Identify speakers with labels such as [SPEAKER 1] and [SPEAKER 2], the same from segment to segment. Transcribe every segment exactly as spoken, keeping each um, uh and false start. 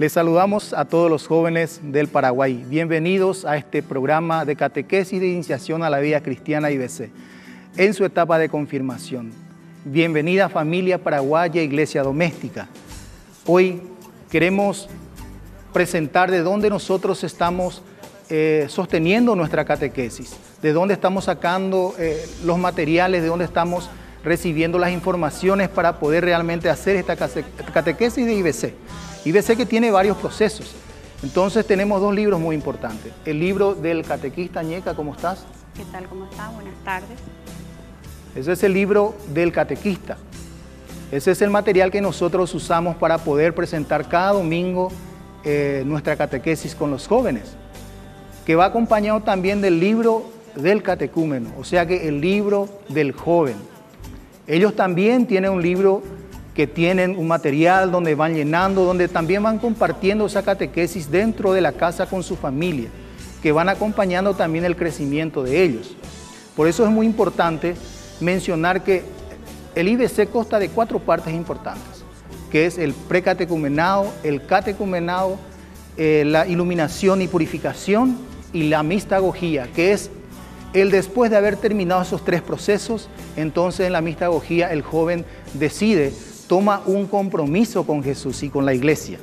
[SPEAKER 1] Les saludamos a todos los jóvenes del Paraguay. Bienvenidos a este programa de catequesis de iniciación a la vida cristiana I B C, en su etapa de confirmación. Bienvenida familia paraguaya, Iglesia Doméstica. Hoy queremos presentar de dónde nosotros estamos eh, sosteniendo nuestra catequesis, de dónde estamos sacando eh, los materiales, de dónde estamos recibiendo las informaciones para poder realmente hacer esta catequesis de I B C. I B C que tiene varios procesos. Entonces tenemos dos libros muy importantes. El libro del catequista. Ñeca, ¿cómo estás?
[SPEAKER 2] ¿Qué tal? ¿Cómo estás? Buenas tardes.
[SPEAKER 1] Ese es el libro del catequista. Ese es el material que nosotros usamos para poder presentar cada domingo eh, nuestra catequesis con los jóvenes, que va acompañado también del libro del catecúmeno, o sea que el libro del joven. Ellos también tienen un libro que tienen un material donde van llenando, donde también van compartiendo esa catequesis dentro de la casa con su familia, que van acompañando también el crecimiento de ellos. Por eso es muy importante mencionar que el I B C consta de cuatro partes importantes, que es el precatecumenado, el catecumenado, eh, la iluminación y purificación y la mistagogía, que es el después de haber terminado esos tres procesos. Entonces en la mistagogía el joven decide, toma un compromiso con Jesús y con la iglesia.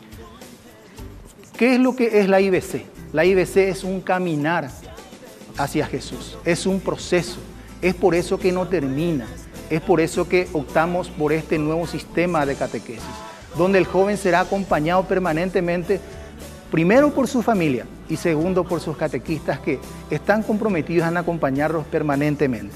[SPEAKER 1] ¿Qué es lo que es la I B C? La I B C es un caminar hacia Jesús, es un proceso, es por eso que no termina, es por eso que optamos por este nuevo sistema de catequesis, donde el joven será acompañado permanentemente, primero por su familia y segundo por sus catequistas que están comprometidos en acompañarlos permanentemente.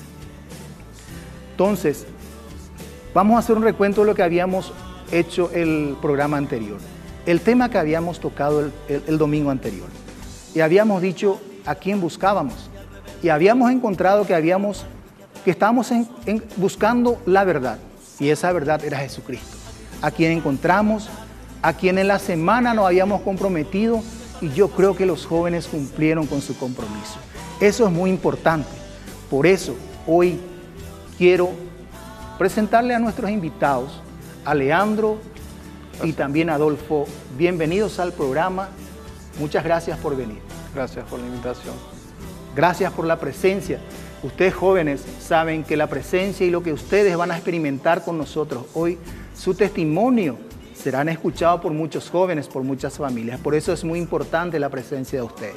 [SPEAKER 1] Entonces, vamos a hacer un recuento de lo que habíamos hecho el programa anterior. El tema que habíamos tocado el, el, el domingo anterior. Y habíamos dicho a quién buscábamos. Y habíamos encontrado que, habíamos, que estábamos en, en, buscando la verdad. Y esa verdad era Jesucristo. A quien encontramos, a quien en la semana nos habíamos comprometido. Y yo creo que los jóvenes cumplieron con su compromiso. Eso es muy importante. Por eso hoy quiero presentarle a nuestros invitados, a Leandro y también a Adolfo. Bienvenidos al programa. Muchas gracias por venir.
[SPEAKER 3] Gracias por la invitación.
[SPEAKER 1] Gracias por la presencia. Ustedes jóvenes saben que la presencia y lo que ustedes van a experimentar con nosotros hoy, su testimonio serán escuchados por muchos jóvenes, por muchas familias. Por eso es muy importante la presencia de ustedes.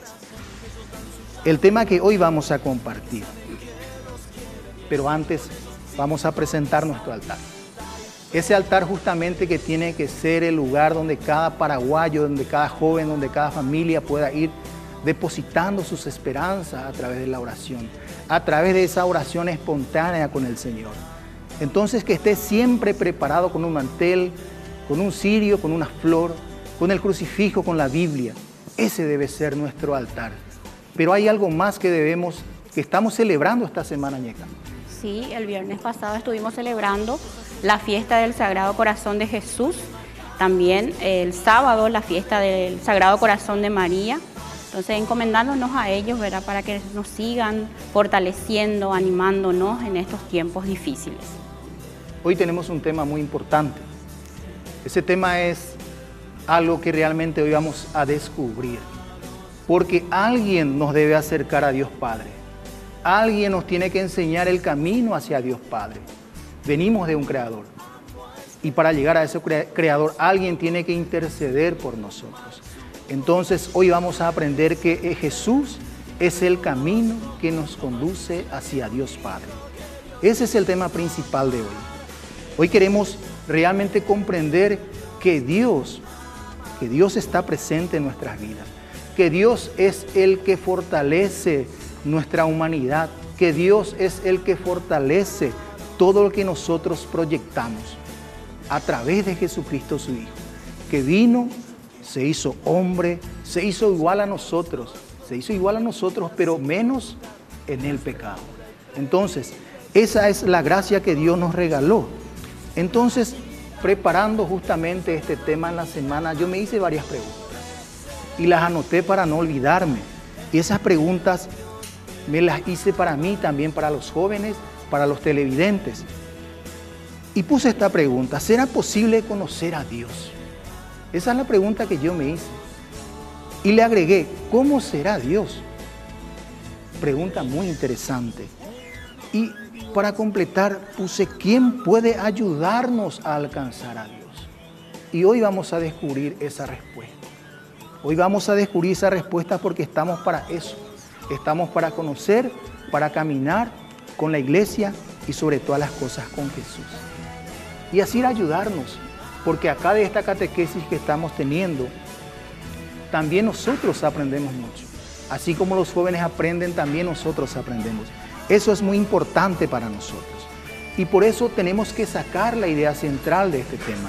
[SPEAKER 1] El tema que hoy vamos a compartir. Pero antes vamos a presentar nuestro altar. Ese altar justamente que tiene que ser el lugar donde cada paraguayo, donde cada joven, donde cada familia pueda ir depositando sus esperanzas a través de la oración, a través de esa oración espontánea con el Señor. Entonces que esté siempre preparado con un mantel, con un cirio, con una flor, con el crucifijo, con la Biblia. Ese debe ser nuestro altar. Pero hay algo más que debemos, que estamos celebrando esta semana, Ñeca.
[SPEAKER 2] Sí, el viernes pasado estuvimos celebrando la fiesta del Sagrado Corazón de Jesús. También el sábado la fiesta del Sagrado Corazón de María. Entonces encomendándonos a ellos, ¿verdad?, para que nos sigan fortaleciendo, animándonos en estos tiempos difíciles.
[SPEAKER 1] Hoy tenemos un tema muy importante. Ese tema es algo que realmente hoy vamos a descubrir. Porque alguien nos debe acercar a Dios Padre. Alguien nos tiene que enseñar el camino hacia Dios Padre. Venimos de un Creador. Y para llegar a ese Creador, alguien tiene que interceder por nosotros. Entonces, hoy vamos a aprender que Jesús es el camino que nos conduce hacia Dios Padre. Ese es el tema principal de hoy. Hoy queremos realmente comprender que Dios, que Dios está presente en nuestras vidas. Que Dios es el que fortalece nuestra humanidad, que Dios es el que fortalece todo lo que nosotros proyectamos a través de Jesucristo su Hijo, que vino, se hizo hombre, se hizo igual a nosotros, se hizo igual a nosotros, pero menos en el pecado. Entonces, esa es la gracia que Dios nos regaló. Entonces, preparando justamente este tema en la semana, yo me hice varias preguntas y las anoté para no olvidarme. Y esas preguntas me las hice para mí, también para los jóvenes, para los televidentes. Y puse esta pregunta: ¿será posible conocer a Dios? Esa es la pregunta que yo me hice. Y le agregué, ¿cómo será Dios? Pregunta muy interesante. Y para completar puse, ¿quién puede ayudarnos a alcanzar a Dios? Y hoy vamos a descubrir esa respuesta. Hoy vamos a descubrir esa respuesta porque estamos para eso. Estamos para conocer, para caminar con la iglesia y sobre todas las cosas con Jesús. Y así ayudarnos, porque acá de esta catequesis que estamos teniendo, también nosotros aprendemos mucho. Así como los jóvenes aprenden, también nosotros aprendemos. Eso es muy importante para nosotros. Y por eso tenemos que sacar la idea central de este tema.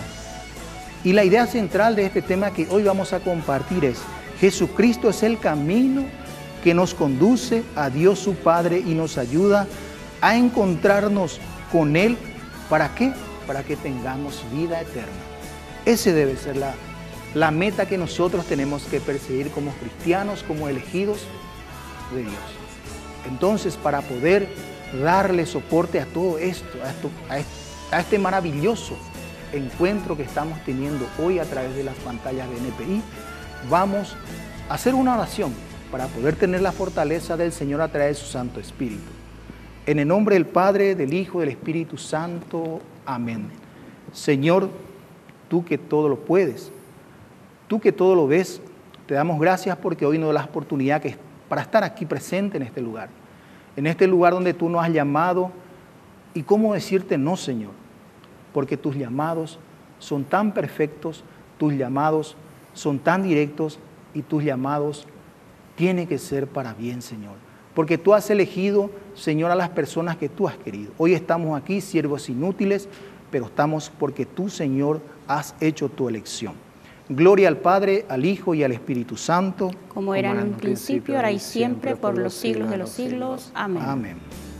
[SPEAKER 1] Y la idea central de este tema que hoy vamos a compartir es: Jesucristo es el camino que nos conduce a Dios su Padre y nos ayuda a encontrarnos con Él. ¿Para qué? Para que tengamos vida eterna. Ese debe ser la, la meta que nosotros tenemos que perseguir como cristianos, como elegidos de Dios. Entonces, para poder darle soporte a todo esto, a, esto, a, este, a este maravilloso encuentro que estamos teniendo hoy a través de las pantallas de N P I, vamos a hacer una oración para poder tener la fortaleza del Señor a través de su Santo Espíritu. En el nombre del Padre, del Hijo y del Espíritu Santo. Amén. Señor, tú que todo lo puedes, tú que todo lo ves, te damos gracias porque hoy nos das la oportunidad que, para estar aquí presente en este lugar. En este lugar donde tú nos has llamado. ¿Y cómo decirte no, Señor? Porque tus llamados son tan perfectos, tus llamados son tan directos y tus llamados tienen que ser para bien, Señor. Porque tú has elegido, Señor, a las personas que tú has querido. Hoy estamos aquí, siervos inútiles, pero estamos porque tú, Señor, has hecho tu elección. Gloria al Padre, al Hijo y al Espíritu Santo.
[SPEAKER 2] Como era en un principio, ahora y siempre, por los siglos de los siglos. Amén.
[SPEAKER 1] Amén.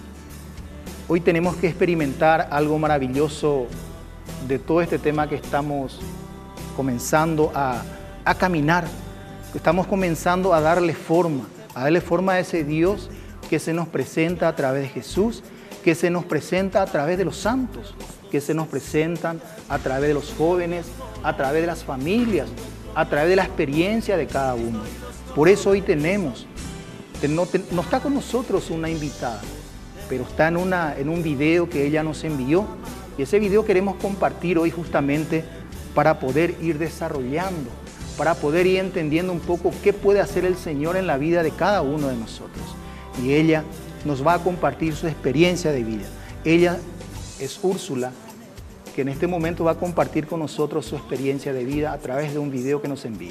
[SPEAKER 1] Hoy tenemos que experimentar algo maravilloso de todo este tema que estamos comenzando a, a caminar. Estamos comenzando a darle forma, a darle forma a ese Dios que se nos presenta a través de Jesús, que se nos presenta a través de los santos, que se nos presentan a través de los jóvenes, a través de las familias, a través de la experiencia de cada uno. Por eso hoy tenemos, no, no está con nosotros una invitada, pero está en, una, en un video que ella nos envió, y ese video queremos compartir hoy justamente para poder ir desarrollando, para poder ir entendiendo un poco qué puede hacer el Señor en la vida de cada uno de nosotros. Y ella nos va a compartir su experiencia de vida. Ella es Úrsula, que en este momento va a compartir con nosotros su experiencia de vida a través de un video que nos envía.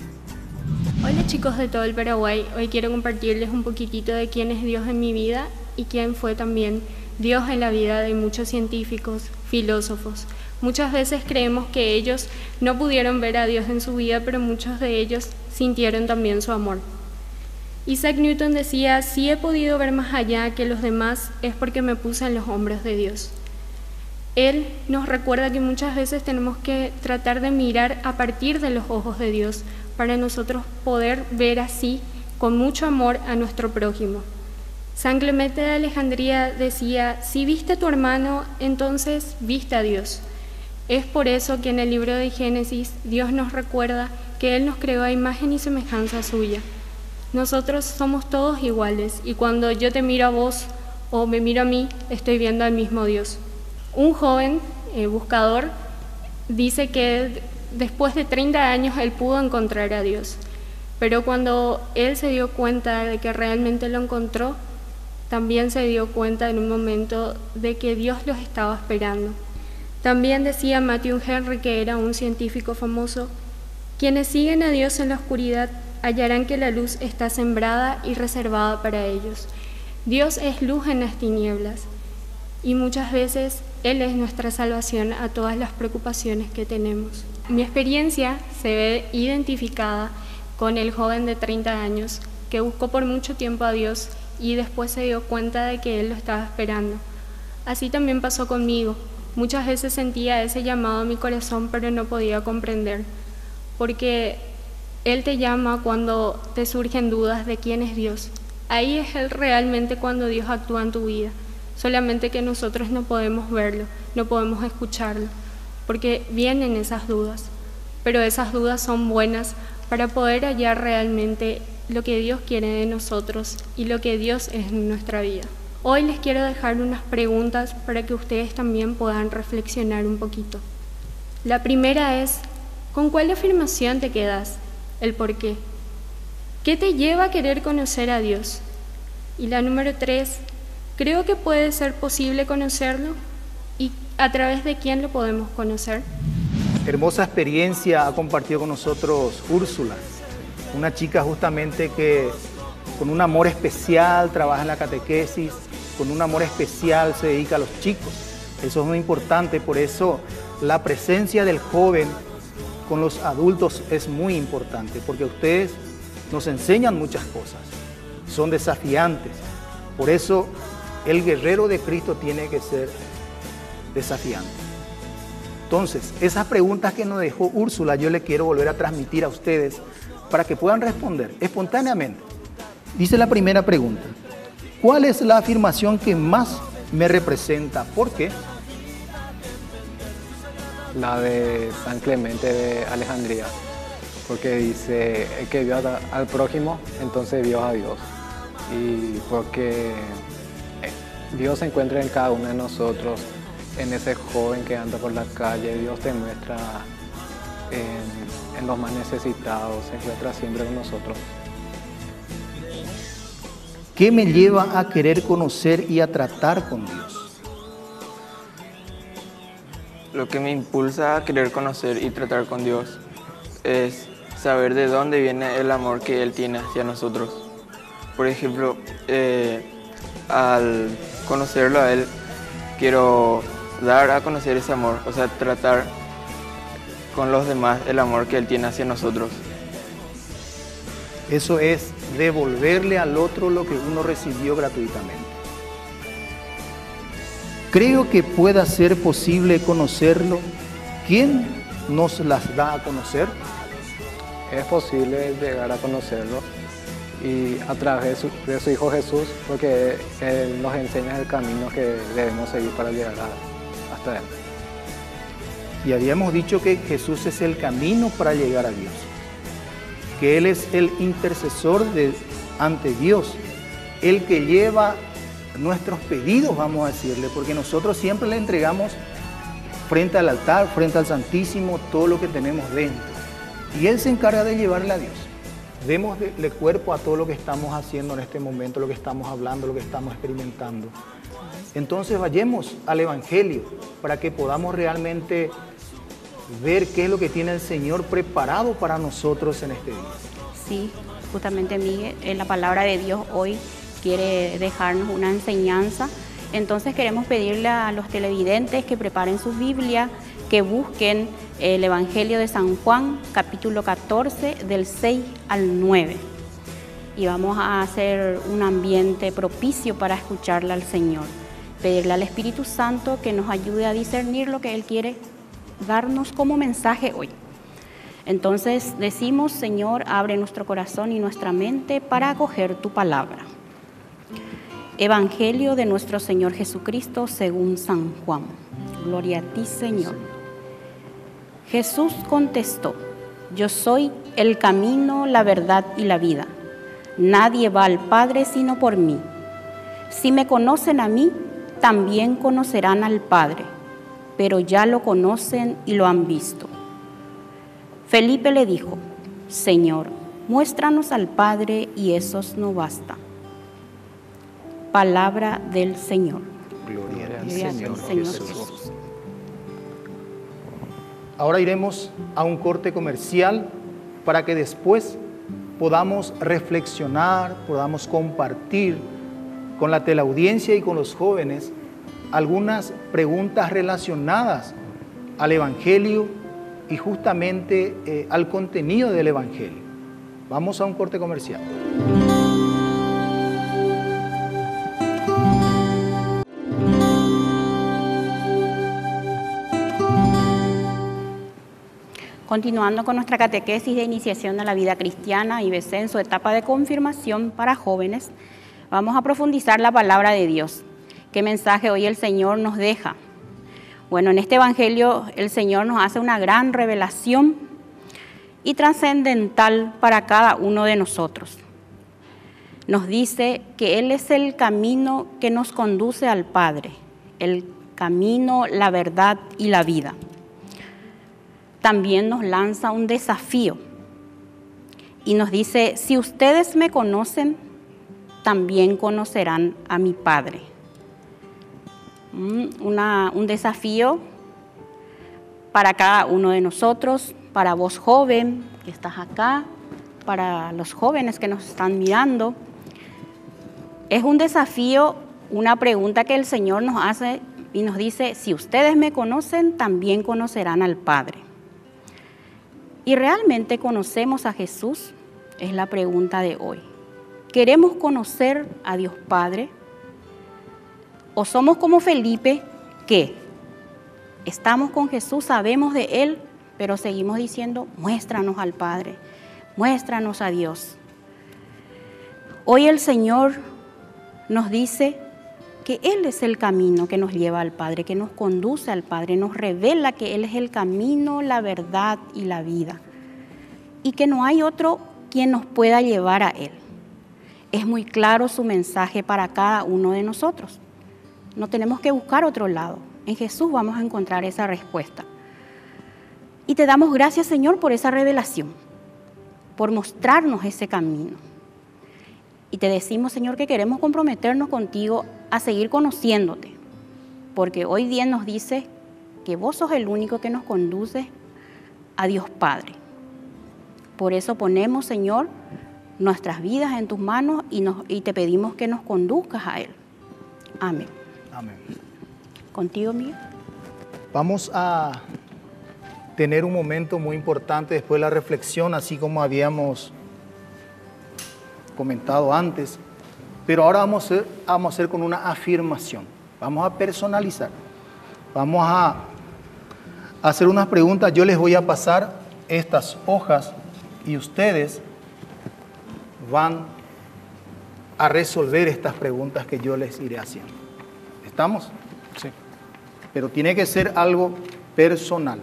[SPEAKER 3] Hola chicos de todo el Paraguay, hoy quiero compartirles un poquitito de quién es Dios en mi vida y quién fue también Dios en la vida de muchos científicos, filósofos. Muchas veces creemos que ellos no pudieron ver a Dios en su vida, pero muchos de ellos sintieron también su amor. Isaac Newton decía: si he podido ver más allá que los demás es porque me puse en los hombros de Dios. Él nos recuerda que muchas veces tenemos que tratar de mirar a partir de los ojos de Dios para nosotros poder ver así con mucho amor a nuestro prójimo. San Clemente de Alejandría decía: si viste a tu hermano, entonces viste a Dios. Es por eso que en el libro de Génesis Dios nos recuerda que Él nos creó a imagen y semejanza suya. Nosotros somos todos iguales y cuando yo te miro a vos o me miro a mí, estoy viendo al mismo Dios. Un joven eh, buscador dice que después de treinta años él pudo encontrar a Dios, pero cuando él se dio cuenta de que realmente lo encontró, también se dio cuenta en un momento de que Dios los estaba esperando. También decía Matthew Henry, que era un científico famoso: quienes siguen a Dios en la oscuridad hallarán que la luz está sembrada y reservada para ellos. Dios es luz en las tinieblas y muchas veces Él es nuestra salvación a todas las preocupaciones que tenemos. Mi experiencia se ve identificada con el joven de treinta años que buscó por mucho tiempo a Dios y después se dio cuenta de que Él lo estaba esperando. Así también pasó conmigo. Muchas veces sentía ese llamado a mi corazón, pero no podía comprender, porque Él te llama cuando te surgen dudas de quién es Dios. Ahí es Él realmente cuando Dios actúa en tu vida, solamente que nosotros no podemos verlo, no podemos escucharlo, porque vienen esas dudas. pero esas dudas son buenas para poder hallar realmente lo que Dios quiere de nosotros y lo que Dios es en nuestra vida. Hoy les quiero dejar unas preguntas para que ustedes también puedan reflexionar un poquito. La primera es, ¿con cuál afirmación te quedas? ¿El por qué? ¿Qué te lleva a querer conocer a Dios? Y la número tres, ¿creo que puede ser posible conocerlo? ¿Y a través de quién lo podemos conocer?
[SPEAKER 1] Hermosa experiencia ha compartido con nosotros Úrsula, una chica justamente que con un amor especial trabaja en la catequesis, con un amor especial se dedica a los chicos. Eso es muy importante, por eso la presencia del joven con los adultos es muy importante, porque ustedes nos enseñan muchas cosas, son desafiantes. Por eso el guerrero de Cristo tiene que ser desafiante. Entonces, esas preguntas que nos dejó Úrsula, yo le quiero volver a transmitir a ustedes para que puedan responder espontáneamente. Dice la primera pregunta, ¿cuál es la afirmación que más me representa? ¿Por qué?
[SPEAKER 4] La de San Clemente de Alejandría, porque dice, el que vio al prójimo, entonces vio a Dios. Y porque Dios se encuentra en cada uno de nosotros, en ese joven que anda por la calle, Dios te muestra en, en los más necesitados, se encuentra siempre con nosotros.
[SPEAKER 1] ¿Qué me lleva a querer conocer y a tratar con Dios?
[SPEAKER 5] Lo que me impulsa a querer conocer y tratar con Dios es saber de dónde viene el amor que Él tiene hacia nosotros. Por ejemplo, eh, al conocerlo a Él, quiero dar a conocer ese amor, o sea, tratar con los demás el amor que Él tiene hacia nosotros.
[SPEAKER 1] Eso es devolverle al otro lo que uno recibió gratuitamente. Creo que pueda ser posible conocerlo. ¿Quién nos las da a conocer?
[SPEAKER 4] Es posible llegar a conocerlo y a través de su, de su Hijo Jesús, porque Él nos enseña el camino que debemos seguir para llegar a, hasta Él.
[SPEAKER 1] Y habíamos dicho que Jesús es el camino para llegar a Dios, que Él es el intercesor de, ante Dios, el que lleva nuestros pedidos, vamos a decirle, porque nosotros siempre le entregamos frente al altar, frente al Santísimo, todo lo que tenemos dentro. Y Él se encarga de llevarle a Dios. Démosle cuerpo a todo lo que estamos haciendo en este momento, lo que estamos hablando, lo que estamos experimentando. Entonces vayamos al Evangelio para que podamos realmente ver qué es lo que tiene el Señor preparado para nosotros en este día.
[SPEAKER 2] Sí, justamente Miguel, en la palabra de Dios hoy quiere dejarnos una enseñanza. Entonces queremos pedirle a los televidentes que preparen su Biblia, que busquen el Evangelio de San Juan, capítulo catorce, del seis al nueve. Y vamos a hacer un ambiente propicio para escucharle al Señor. Pedirle al Espíritu Santo que nos ayude a discernir lo que Él quiere darnos como mensaje hoy. Entonces decimos, Señor, abre nuestro corazón y nuestra mente para acoger tu palabra. Evangelio de nuestro Señor Jesucristo según San Juan. Gloria a ti, Señor. Jesús contestó, yo soy el camino, la verdad y la vida. Nadie va al Padre sino por mí. Si me conocen a mí, también conocerán al Padre, pero ya lo conocen y lo han visto. Felipe le dijo, Señor, muéstranos al Padre y eso no basta. Palabra del Señor.
[SPEAKER 1] Gloria a ti,
[SPEAKER 2] Gloria a ti,
[SPEAKER 1] Señor,
[SPEAKER 2] Señor
[SPEAKER 1] Jesús.
[SPEAKER 2] Jesús.
[SPEAKER 1] Ahora iremos a un corte comercial para que después podamos reflexionar, podamos compartir con la teleaudiencia y con los jóvenes algunas preguntas relacionadas al Evangelio y justamente eh, al contenido del Evangelio. Vamos a un corte comercial.
[SPEAKER 2] Continuando con nuestra catequesis de iniciación a la vida cristiana y descenso, etapa de confirmación para jóvenes, vamos a profundizar la palabra de Dios. ¿Qué mensaje hoy el Señor nos deja? Bueno, en este Evangelio el Señor nos hace una gran revelación y trascendental para cada uno de nosotros. Nos dice que Él es el camino que nos conduce al Padre, el camino, la verdad y la vida. También nos lanza un desafío y nos dice, si ustedes me conocen, también conocerán a mi Padre. Una, un desafío para cada uno de nosotros, para vos joven que estás acá, para los jóvenes que nos están mirando. Es un desafío, una pregunta que el Señor nos hace y nos dice, si ustedes me conocen, también conocerán al Padre. ¿Y realmente conocemos a Jesús? Es la pregunta de hoy. ¿Queremos conocer a Dios Padre? ¿O somos como Felipe, que estamos con Jesús, sabemos de Él, pero seguimos diciendo, muéstranos al Padre, muéstranos a Dios? Hoy el Señor nos dice que Él es el camino que nos lleva al Padre, que nos conduce al Padre, nos revela que Él es el camino, la verdad y la vida, y que no hay otro quien nos pueda llevar a Él. Es muy claro su mensaje para cada uno de nosotros. No tenemos que buscar otro lado. En Jesús vamos a encontrar esa respuesta. Y te damos gracias, Señor, por esa revelación, por mostrarnos ese camino. Y te decimos, Señor, que queremos comprometernos contigo a seguir conociéndote, porque hoy día nos dice que vos sos el único que nos conduce a Dios Padre. Por eso ponemos, Señor, nuestras vidas en tus manos y, nos, y te pedimos que nos conduzcas a Él. Amén.
[SPEAKER 1] Amén.
[SPEAKER 2] Contigo, Miguel.
[SPEAKER 1] Vamos a tener un momento muy importante después de la reflexión, así como habíamos comentado antes, pero ahora vamos a hacer, vamos a hacer con una afirmación. Vamos a personalizar. Vamos a hacer unas preguntas. Yo les voy a pasar estas hojas y ustedes van a resolver estas preguntas que yo les iré haciendo. ¿Estamos?
[SPEAKER 4] Sí.
[SPEAKER 1] Pero tiene que ser algo personal.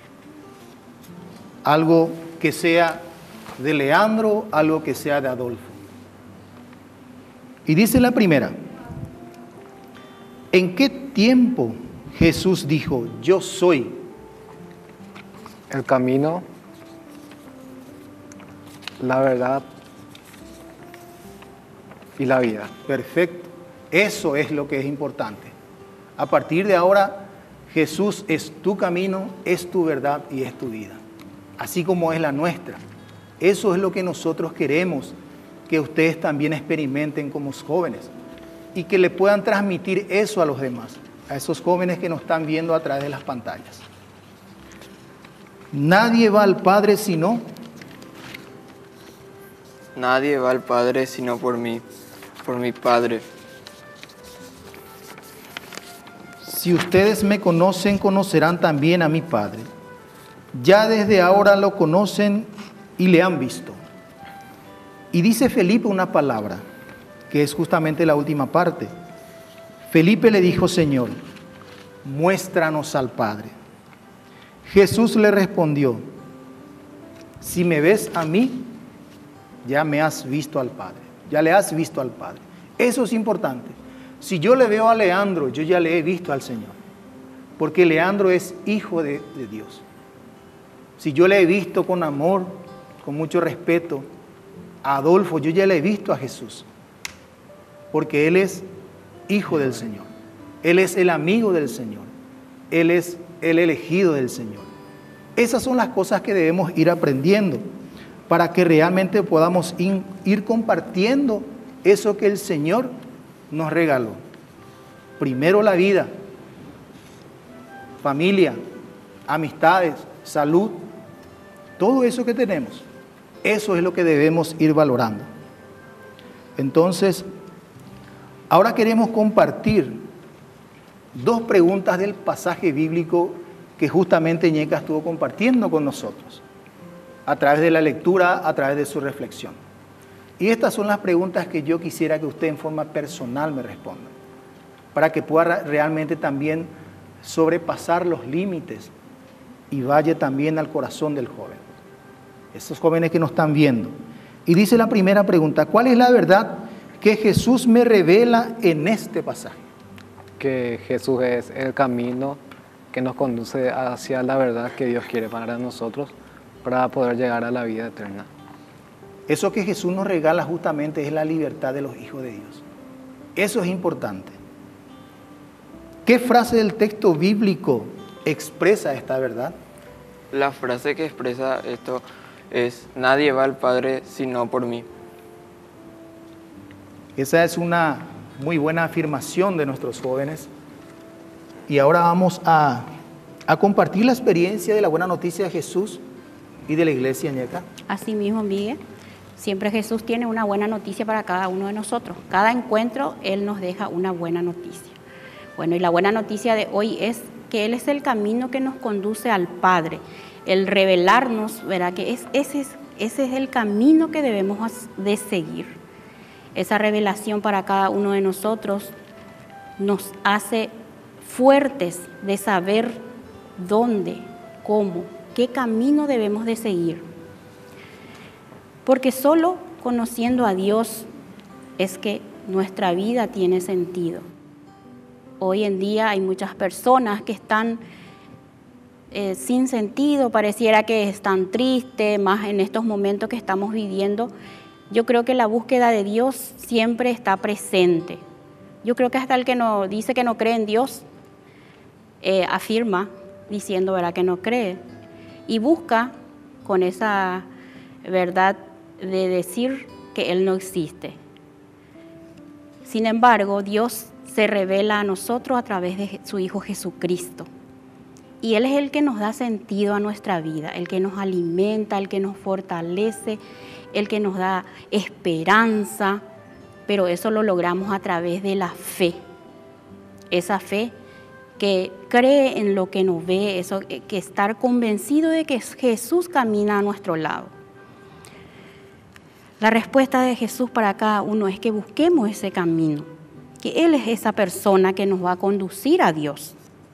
[SPEAKER 1] Algo que sea de Leandro, algo que sea de Adolfo. Y dice la primera, ¿en qué tiempo Jesús dijo, yo soy
[SPEAKER 4] El camino, la verdad y la vida?
[SPEAKER 1] Perfecto. Eso es lo que es importante. A partir de ahora, Jesús es tu camino, es tu verdad y es tu vida. Así como es la nuestra. Eso es lo que nosotros queremos que ustedes también experimenten como jóvenes y que le puedan transmitir eso a los demás, a esos jóvenes que nos están viendo a través de las pantallas. Nadie va al Padre sino...
[SPEAKER 5] Nadie va al Padre sino por mí, por mi Padre.
[SPEAKER 1] Si ustedes me conocen, conocerán también a mi Padre. Ya desde ahora lo conocen y le han visto. Y dice Felipe una palabra, que es justamente la última parte. Felipe le dijo, Señor, muéstranos al Padre. Jesús le respondió, si me ves a mí, ya me has visto al Padre. Ya le has visto al Padre. Eso es importante. Si yo le veo a Leandro, yo ya le he visto al Señor. Porque Leandro es hijo de, de Dios. Si yo le he visto con amor, con mucho respeto, a Adolfo, yo ya le he visto a Jesús. Porque Él es hijo del Señor. Él es el amigo del Señor. Él es el elegido del Señor. Esas son las cosas que debemos ir aprendiendo para que realmente podamos in, ir compartiendo eso que el Señor nos regaló. Primero la vida, familia, amistades, salud, todo eso que tenemos, eso es lo que debemos ir valorando. Entonces, ahora queremos compartir dos preguntas del pasaje bíblico que justamente Ñeca estuvo compartiendo con nosotros, a través de la lectura, a través de su reflexión. Y estas son las preguntas que yo quisiera que usted en forma personal me responda, para que pueda realmente también sobrepasar los límites y vaya también al corazón del joven. esos jóvenes que nos están viendo. Y dice la primera pregunta, ¿cuál es la verdad que Jesús me revela en este pasaje?
[SPEAKER 4] Que Jesús es el camino que nos conduce hacia la verdad que Dios quiere para nosotros, para poder llegar a la vida eterna.
[SPEAKER 1] Eso que Jesús nos regala justamente es la libertad de los hijos de Dios. Eso es importante. ¿Qué frase del texto bíblico expresa esta verdad?
[SPEAKER 5] La frase que expresa esto es: nadie va al Padre sino por mí.
[SPEAKER 1] Esa es una muy buena afirmación de nuestros jóvenes. Y ahora vamos a, a compartir la experiencia de la buena noticia de Jesús y de la iglesia ñeca.
[SPEAKER 2] Así mismo, Miguel. Siempre Jesús tiene una buena noticia para cada uno de nosotros. Cada encuentro Él nos deja una buena noticia. Bueno, y la buena noticia de hoy es que Él es el camino que nos conduce al Padre. El revelarnos, ¿verdad? Que es, ese, es, ese es el camino que debemos de seguir. Esa revelación para cada uno de nosotros nos hace fuertes de saber dónde, cómo, qué camino debemos de seguir. Porque solo conociendo a Dios es que nuestra vida tiene sentido. Hoy en día hay muchas personas que están eh, sin sentido, pareciera que están tristes, más en estos momentos que estamos viviendo. Yo creo que la búsqueda de Dios siempre está presente. Yo creo que hasta el que no dice que no cree en Dios, eh, afirma diciendo, ¿verdad?, que no cree. Y busca con esa verdad de decir que Él no existe. Sin embargo, Dios se revela a nosotros a través de su Hijo Jesucristo. Y Él es el que nos da sentido a nuestra vida, el que nos alimenta, el que nos fortalece, el que nos da esperanza, pero eso lo logramos a través de la fe. Esa fe que cree en lo que nos ve, eso, que estar convencido de que Jesús camina a nuestro lado. La respuesta de Jesús para cada uno es que busquemos ese camino, que Él es esa persona que nos va a conducir a Dios.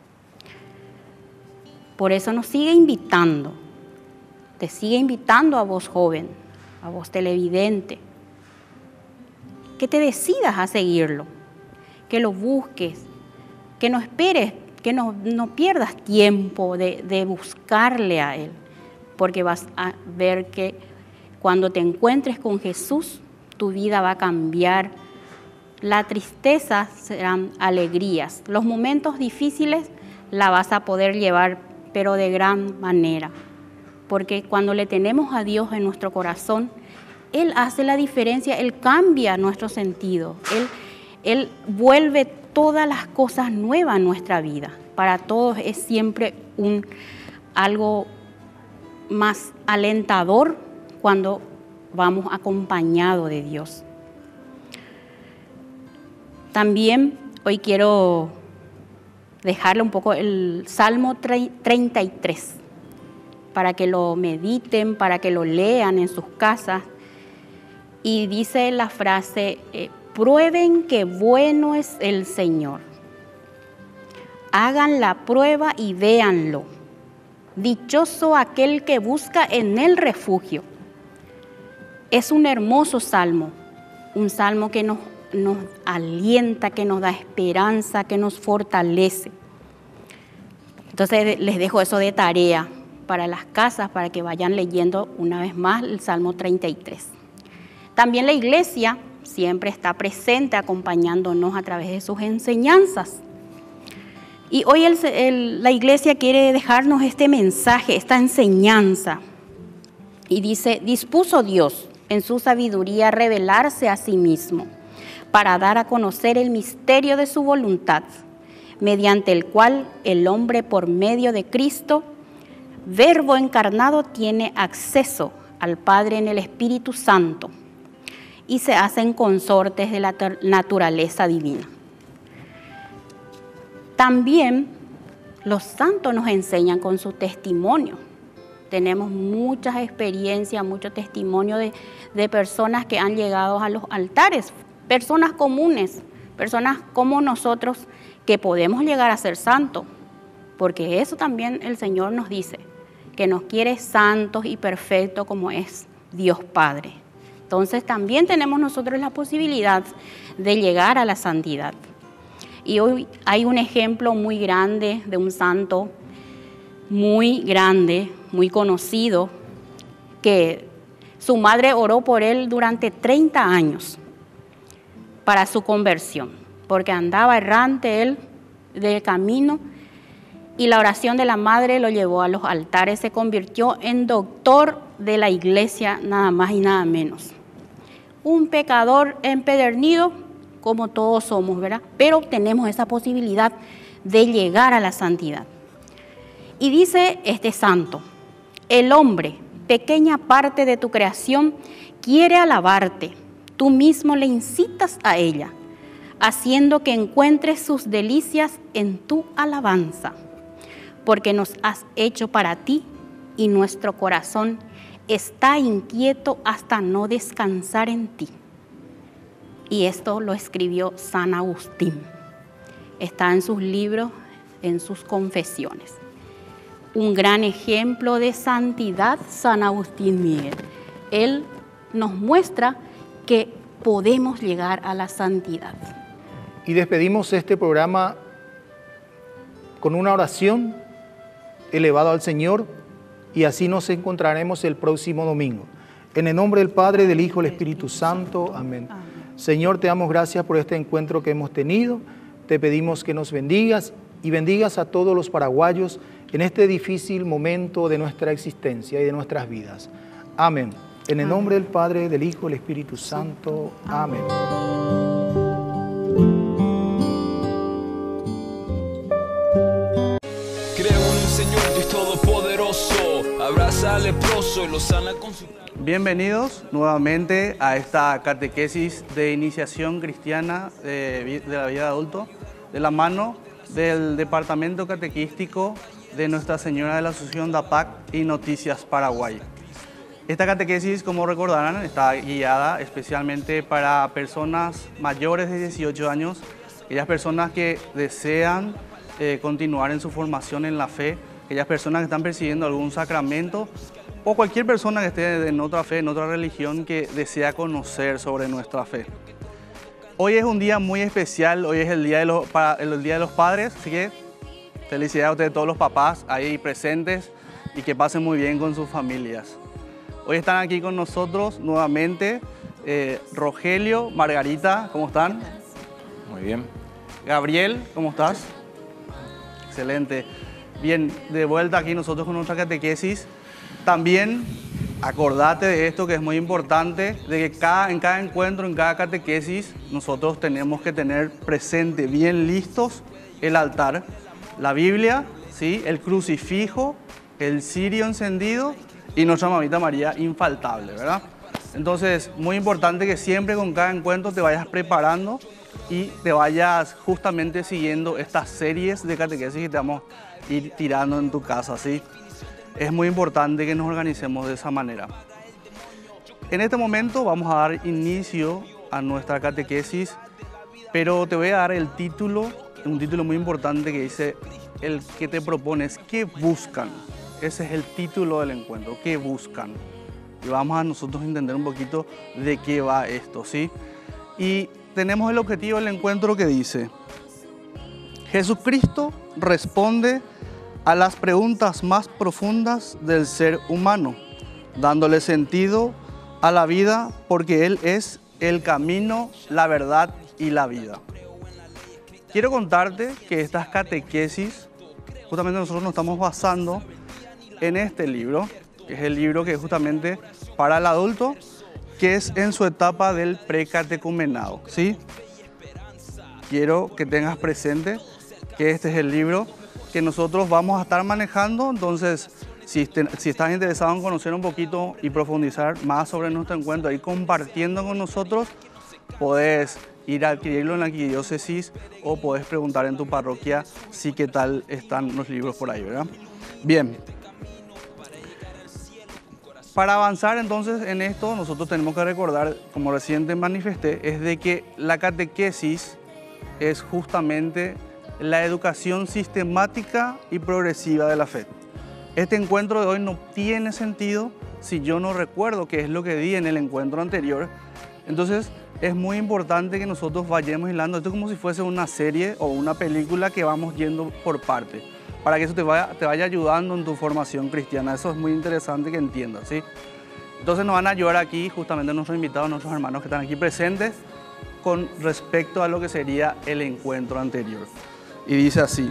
[SPEAKER 2] Por eso nos sigue invitando, te sigue invitando a vos joven, a vos televidente, que te decidas a seguirlo, que lo busques, que no esperes, que no, no pierdas tiempo de, de buscarle a Él, porque vas a ver que cuando te encuentres con Jesús, tu vida va a cambiar. La tristeza serán alegrías. Los momentos difíciles la vas a poder llevar, pero de gran manera. Porque cuando le tenemos a Dios en nuestro corazón, Él hace la diferencia, Él cambia nuestro sentido. Él, Él vuelve todas las cosas nuevas en nuestra vida. Para todos es siempre un, algo más alentador cuando vamos acompañados de Dios. También hoy quiero dejarle un poco el Salmo treinta y tres, para que lo mediten, para que lo lean en sus casas. Y dice la frase, eh, prueben que bueno es el Señor. Hagan la prueba y véanlo. Dichoso aquel que busca en él refugio. Es un hermoso salmo, un salmo que nos, nos alienta, que nos da esperanza, que nos fortalece. Entonces les dejo eso de tarea para las casas, para que vayan leyendo una vez más el Salmo treinta y tres. También la iglesia siempre está presente acompañándonos a través de sus enseñanzas. Y hoy el, el, la iglesia quiere dejarnos este mensaje, esta enseñanza. Y dice, dispuso Dios en su sabiduría revelarse a sí mismo para dar a conocer el misterio de su voluntad, mediante el cual el hombre por medio de Cristo, Verbo encarnado, tiene acceso al Padre en el Espíritu Santo y se hacen consortes de la naturaleza divina. También los santos nos enseñan con su testimonio. Tenemos muchas experiencias, mucho testimonio de, de personas que han llegado a los altares, personas comunes, personas como nosotros que podemos llegar a ser santos, porque eso también el Señor nos dice, que nos quiere santos y perfectos como es Dios Padre. Entonces también tenemos nosotros la posibilidad de llegar a la santidad. Y hoy hay un ejemplo muy grande de un santo muy grande, muy conocido, que su madre oró por él durante treinta años para su conversión, porque andaba errante él del camino y la oración de la madre lo llevó a los altares, se convirtió en doctor de la iglesia, nada más y nada menos. Un pecador empedernido, como todos somos, ¿verdad? Pero tenemos esa posibilidad de llegar a la santidad. Y dice este santo: el hombre, pequeña parte de tu creación, quiere alabarte, tú mismo le incitas a ella, haciendo que encuentres sus delicias en tu alabanza, porque nos has hecho para ti y nuestro corazón está inquieto hasta no descansar en ti. Y esto lo escribió San Agustín. Está en sus libros, en sus confesiones. Un gran ejemplo de santidad, San Agustín Miguel. Él nos muestra que podemos llegar a la santidad.
[SPEAKER 1] Y despedimos este programa con una oración elevada al Señor, y así nos encontraremos el próximo domingo. En el nombre del Padre, del Hijo y del Espíritu Santo. Amén. Amén. Señor, te damos gracias por este encuentro que hemos tenido. Te pedimos que nos bendigas y bendigas a todos los paraguayos en este difícil momento de nuestra existencia y de nuestras vidas. Amén. En el nombre del Padre, del Hijo y del Espíritu Santo. Amén.
[SPEAKER 6] Creo en un Señor Dios Todopoderoso, abraza al leproso y lo sana con su...
[SPEAKER 7] Bienvenidos nuevamente a esta catequesis de iniciación cristiana de, de la vida de adulto, de la mano del Departamento Catequístico de Nuestra Señora de la Asunción D A P A C y Noticias Paraguay. Esta catequesis, como recordarán, está guiada especialmente para personas mayores de dieciocho años, aquellas personas que desean eh, continuar en su formación en la fe, aquellas personas que están persiguiendo algún sacramento o cualquier persona que esté en otra fe, en otra religión, que desea conocer sobre nuestra fe. Hoy es un día muy especial, hoy es el Día de los, para, el día de los Padres, así que felicidades a ustedes, todos los papás ahí presentes, y que pasen muy bien con sus familias. Hoy están aquí con nosotros nuevamente eh, Rogelio, Margarita, ¿cómo están?
[SPEAKER 8] Muy bien.
[SPEAKER 7] Gabriel, ¿cómo estás? Excelente. Bien, de vuelta aquí nosotros con nuestra catequesis. También acordate de esto, que es muy importante, de que cada, en cada encuentro, en cada catequesis, nosotros tenemos que tener presente, bien listos, el altar, la Biblia, ¿sí? El crucifijo, el cirio encendido y nuestra mamita María infaltable, ¿verdad? Entonces, muy importante que siempre con cada encuentro te vayas preparando y te vayas justamente siguiendo estas series de catequesis que te vamos a ir tirando en tu casa, ¿sí? Es muy importante que nos organicemos de esa manera. En este momento vamos a dar inicio a nuestra catequesis, pero te voy a dar el título, un título muy importante que dice, el que te propones, ¿qué buscan? Ese es el título del encuentro, ¿qué buscan? Y vamos a nosotros entender un poquito de qué va esto, ¿sí? Y tenemos el objetivo del encuentro que dice, Jesucristo responde a las preguntas más profundas del ser humano, dándole sentido a la vida, porque Él es el camino, la verdad y la vida. Quiero contarte que estas catequesis, justamente nosotros nos estamos basando en este libro, que es el libro que es justamente para el adulto, que es en su etapa del precatecumenado, ¿sí? Quiero que tengas presente que este es el libro que nosotros vamos a estar manejando. Entonces, si, te, si estás interesado en conocer un poquito y profundizar más sobre nuestro encuentro y compartiendo con nosotros, podés ir a adquirirlo en la arquidiócesis o podés preguntar en tu parroquia si qué tal están los libros por ahí, ¿verdad? Bien. Para avanzar entonces en esto, nosotros tenemos que recordar, como recién te manifesté, es de que la catequesis es justamente la educación sistemática y progresiva de la fe. este encuentro de hoy no tiene sentido si yo no recuerdo qué es lo que di en el encuentro anterior. Entonces es muy importante que nosotros vayamos hilando esto como si fuese una serie o una película que vamos yendo por parte, para que eso te vaya, te vaya ayudando en tu formación cristiana. Eso es muy interesante que entiendas, ¿sí? Entonces nos van a ayudar aquí justamente nuestros invitados, nuestros hermanos que están aquí presentes, con respecto a lo que sería el encuentro anterior. Y dice así: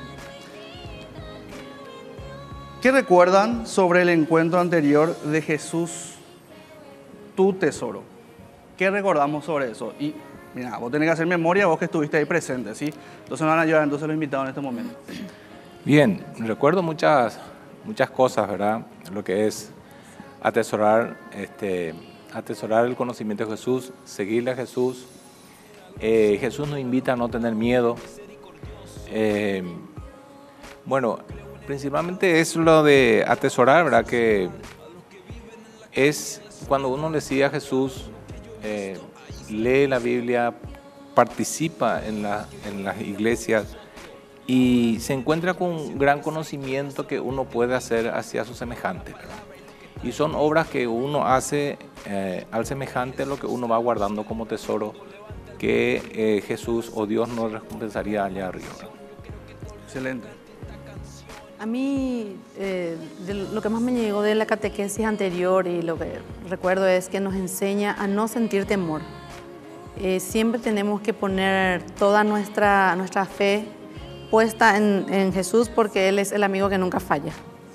[SPEAKER 7] ¿qué recuerdan sobre el encuentro anterior de Jesús, tu tesoro? ¿Qué recordamos sobre eso? Y mira, vos tenés que hacer memoria, vos que estuviste ahí presente, ¿sí? Entonces nos van a ayudar entonces los invitados en este momento.
[SPEAKER 8] Bien, recuerdo muchas, muchas cosas, ¿verdad? Lo que es atesorar, este, atesorar el conocimiento de Jesús, seguirle a Jesús. Eh, Jesús nos invita a no tener miedo. Eh, bueno, principalmente es lo de atesorar, ¿verdad? Que es cuando uno le sigue a Jesús, eh, lee la Biblia, participa en, la, en las iglesias y se encuentra con un gran conocimiento que uno puede hacer hacia sus semejantes, ¿verdad? Y son obras que uno hace eh, al semejante a lo que uno va guardando como tesoro, que eh, Jesús o Dios nos recompensaría allá arriba.
[SPEAKER 7] Excelente.
[SPEAKER 9] A mí eh, de lo que más me llegó de la catequesis anterior y lo que recuerdo es que nos enseña a no sentir temor. Eh, siempre tenemos que poner toda nuestra, nuestra fe puesta en, en Jesús, porque Él es el amigo que nunca falla.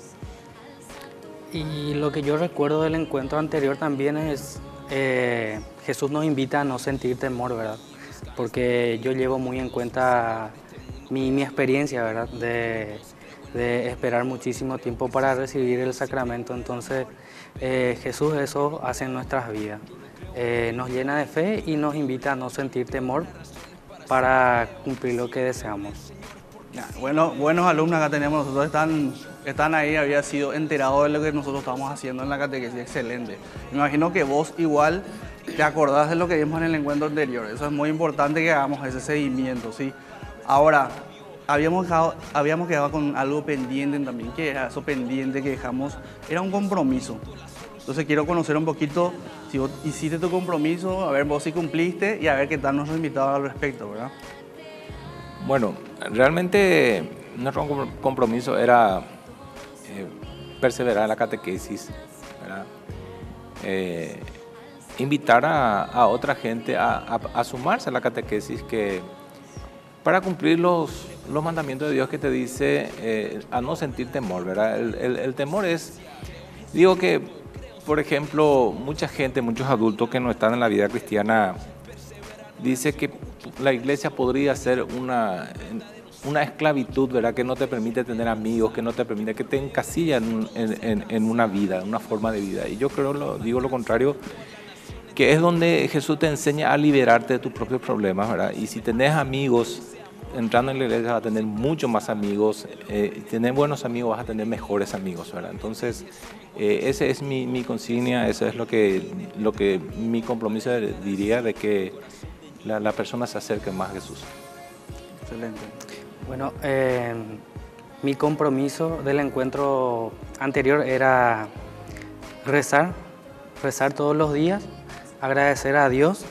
[SPEAKER 10] Y lo que yo recuerdo del encuentro anterior también es, eh, Jesús nos invita a no sentir temor, ¿verdad? Porque yo llevo muy en cuenta mi, mi experiencia, ¿verdad? De, de esperar muchísimo tiempo para recibir el sacramento. Entonces, eh, Jesús eso hace en nuestras vidas. Eh, nos llena de fe y nos invita a no sentir temor para cumplir lo que deseamos.
[SPEAKER 7] Ya, bueno, buenos alumnos acá tenemos, nosotros están, están ahí, había sido enterado de lo que nosotros estamos haciendo en la catequesis, excelente. Me imagino que vos igual te acordás de lo que vimos en el encuentro anterior, eso es muy importante que hagamos ese seguimiento, ¿sí? Ahora, habíamos quedado, habíamos quedado con algo pendiente también, que era eso pendiente que dejamos, era un compromiso. Entonces quiero conocer un poquito, si vos hiciste tu compromiso, a ver vos si cumpliste y a ver qué tal nuestros invitados al respecto, ¿verdad?
[SPEAKER 8] Bueno, realmente nuestro compromiso era eh, perseverar en la catequesis, ¿verdad? Eh, invitar a, a otra gente a, a, a sumarse a la catequesis, que para cumplir los, los mandamientos de Dios que te dice eh, a no sentir temor, ¿verdad? El, el, el temor es, digo que, por ejemplo, mucha gente, muchos adultos que no están en la vida cristiana, dice que la iglesia podría ser una, una esclavitud, ¿verdad? Que no te permite tener amigos, que no te permite, que te encasilla en, en, en una vida, una forma de vida. Y yo creo, lo, digo lo contrario, que es donde Jesús te enseña a liberarte de tus propios problemas, ¿verdad? Y si tenés amigos, entrando en la iglesia vas a tener mucho más amigos, eh, tener buenos amigos vas a tener mejores amigos, ¿verdad? Entonces, eh, ese es mi, mi consigna, eso es lo que, lo que mi compromiso diría, de que la, la persona se acerque más a Jesús.
[SPEAKER 7] Excelente.
[SPEAKER 10] Bueno, eh, mi compromiso del encuentro anterior era rezar, rezar todos los días, agradecer a Dios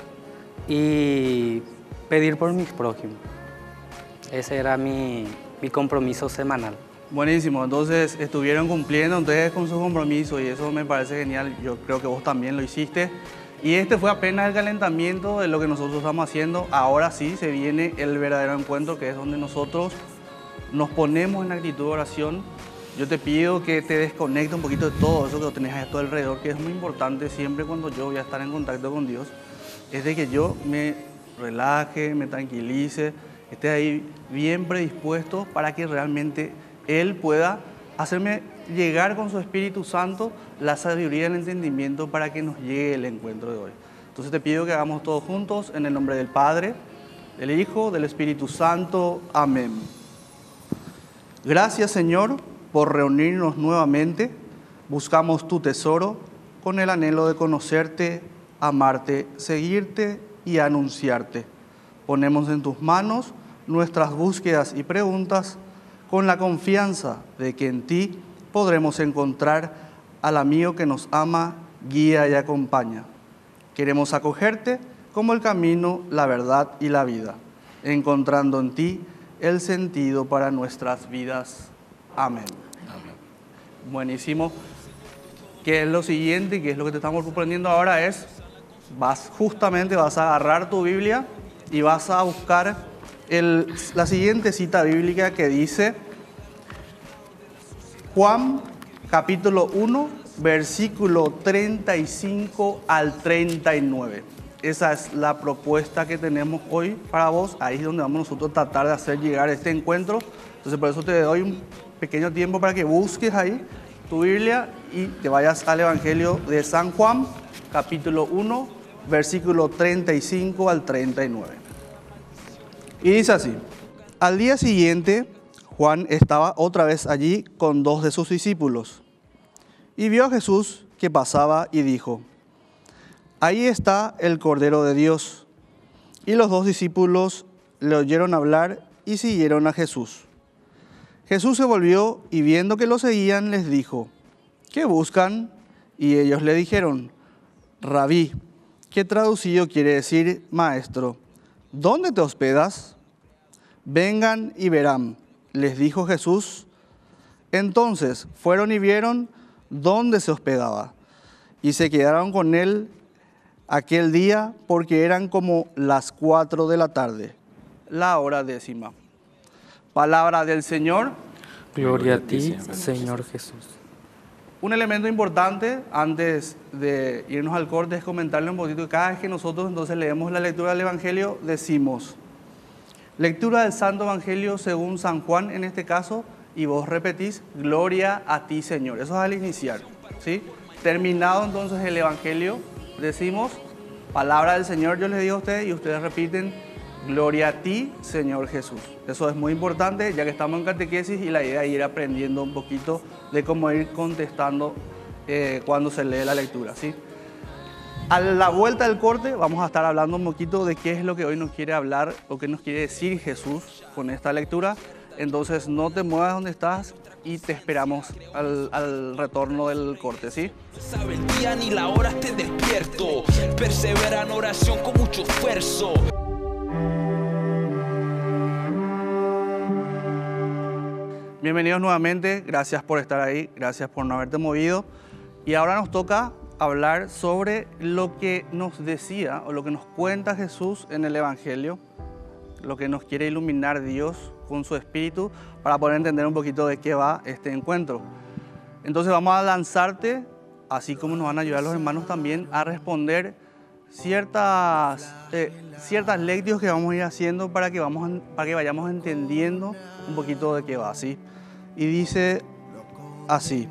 [SPEAKER 10] y pedir por mis prójimos. Ese era mi, mi compromiso semanal.
[SPEAKER 7] Buenísimo, entonces estuvieron cumpliendo ustedes con su compromiso y eso me parece genial. Yo creo que vos también lo hiciste. Y este fue apenas el calentamiento de lo que nosotros estamos haciendo. Ahora sí se viene el verdadero encuentro, que es donde nosotros nos ponemos en actitud de oración. Yo te pido que te desconectes un poquito de todo eso que tenés a tu alrededor, que es muy importante siempre cuando yo voy a estar en contacto con Dios. Es de que yo me relaje, me tranquilice, esté ahí bien predispuesto para que realmente Él pueda hacerme llegar con su Espíritu Santo la sabiduría y el entendimiento para que nos llegue el encuentro de hoy. Entonces te pido que hagamos todos juntos en el nombre del Padre, del Hijo, del Espíritu Santo. Amén. Gracias, Señor, por reunirnos nuevamente. Buscamos tu tesoro con el anhelo de conocerte, amarte, seguirte y anunciarte. Ponemos en tus manos nuestras búsquedas y preguntas con la confianza de que en ti podremos encontrar al amigo que nos ama, guía y acompaña. Queremos acogerte como el camino, la verdad y la vida, encontrando en ti el sentido para nuestras vidas. Amén. Amén. Buenísimo. ¿Qué es lo siguiente? ¿Qué es lo que te estamos proponiendo ahora? Es, vas, justamente vas a agarrar tu Biblia y vas a buscar el, la siguiente cita bíblica que dice Juan capítulo uno, versículo treinta y cinco al treinta y nueve. Esa es la propuesta que tenemos hoy para vos. Ahí es donde vamos nosotros a tratar de hacer llegar este encuentro. Entonces por eso te doy un pequeño tiempo para que busques ahí tu Biblia y te vayas al Evangelio de San Juan, capítulo uno, versículo treinta y cinco al treinta y nueve. Y dice así: al día siguiente, Juan estaba otra vez allí con dos de sus discípulos. Y vio a Jesús que pasaba y dijo: ahí está el Cordero de Dios. Y los dos discípulos le oyeron hablar y siguieron a Jesús. Jesús se volvió y viendo que lo seguían les dijo: ¿qué buscan? Y ellos le dijeron: Rabí, que traducido quiere decir maestro, ¿dónde te hospedas? Vengan y verán, les dijo Jesús. Entonces fueron y vieron dónde se hospedaba y se quedaron con él aquel día porque eran como las cuatro de la tarde, la hora décima. Palabra del Señor.
[SPEAKER 10] Gloria a ti, Señor Jesús.
[SPEAKER 7] Un elemento importante antes de irnos al corte es comentarle un poquito que cada vez que nosotros entonces leemos la lectura del Evangelio decimos lectura del Santo Evangelio según San Juan en este caso, y vos repetís gloria a ti, Señor. Eso es al iniciar, ¿sí? Terminado entonces el Evangelio decimos palabra del Señor, yo les digo a ustedes y ustedes repiten gloria a ti, Señor Jesús. Eso es muy importante ya que estamos en catequesis y la idea es ir aprendiendo un poquito de cómo ir contestando eh, cuando se lee la lectura, ¿sí? A la vuelta del corte vamos a estar hablando un poquito de qué es lo que hoy nos quiere hablar o qué nos quiere decir Jesús con esta lectura. Entonces no te muevas donde estás y te esperamos al, al retorno del corte, ¿sí?
[SPEAKER 6] Sabe el día ni la hora, te despierto. Persevera en oración con mucho esfuerzo.
[SPEAKER 7] Bienvenidos nuevamente, gracias por estar ahí, gracias por no haberte movido. Y ahora nos toca hablar sobre lo que nos decía o lo que nos cuenta Jesús en el Evangelio, lo que nos quiere iluminar Dios con su Espíritu para poder entender un poquito de qué va este encuentro. Entonces vamos a lanzarte, así como nos van a ayudar los hermanos también, a responder ciertas, eh, ciertas lecciones que vamos a ir haciendo para que, vamos a, para que vayamos entendiendo un poquito de qué va, ¿sí? Y dice así: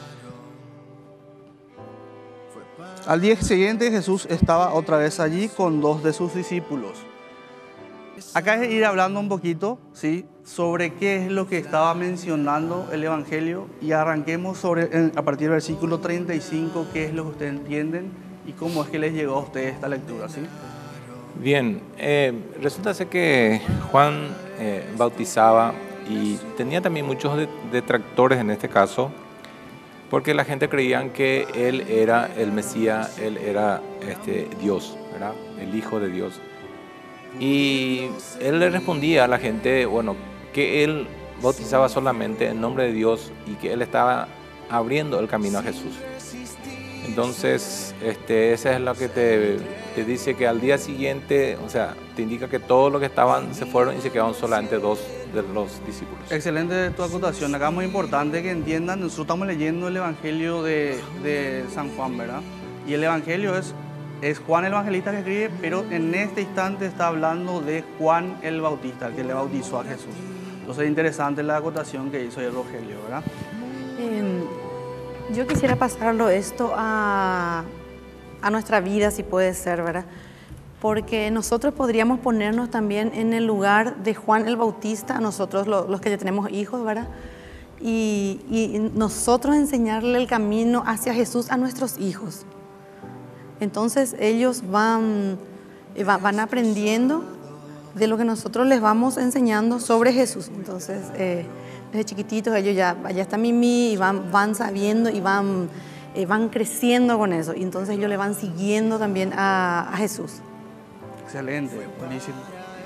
[SPEAKER 7] al día siguiente Jesús estaba otra vez allí con dos de sus discípulos. Acá es ir hablando un poquito, ¿sí?, sobre qué es lo que estaba mencionando el Evangelio y arranquemos sobre, a partir del versículo treinta y cinco, qué es lo que ustedes entienden y cómo es que les llegó a ustedes esta lectura, ¿sí?
[SPEAKER 8] Bien, eh, resulta ser que Juan eh, bautizaba y tenía también muchos detractores en este caso, porque la gente creían que él era el Mesías, él era este, Dios, ¿verdad?, el Hijo de Dios. Y él le respondía a la gente, bueno, que él bautizaba solamente en nombre de Dios y que él estaba abriendo el camino a Jesús. Entonces, este, esa es lo que te, te dice que al día siguiente, o sea, te indica que todos los que estaban se fueron y se quedaron solamente dos de los discípulos.
[SPEAKER 7] Excelente tu acotación. Acá es muy importante que entiendan, nosotros estamos leyendo el Evangelio de, de San Juan, ¿verdad? Y el Evangelio es, es Juan el Evangelista que escribe, pero en este instante está hablando de Juan el Bautista, el que le bautizó a Jesús. Entonces es interesante la acotación que hizo el Rogelio, ¿verdad?
[SPEAKER 9] Eh, yo quisiera pasarlo esto a, a nuestra vida, si puede ser, ¿verdad? Porque nosotros podríamos ponernos también en el lugar de Juan el Bautista, nosotros lo, los que ya tenemos hijos, ¿verdad? Y, y nosotros enseñarle el camino hacia Jesús a nuestros hijos. Entonces ellos van, van aprendiendo de lo que nosotros les vamos enseñando sobre Jesús. Entonces, eh, desde chiquititos ellos ya, ya está Mimi y van, van sabiendo y van, eh, van creciendo con eso. Y entonces ellos le van siguiendo también a, a Jesús.
[SPEAKER 7] Excelente, buenísimo.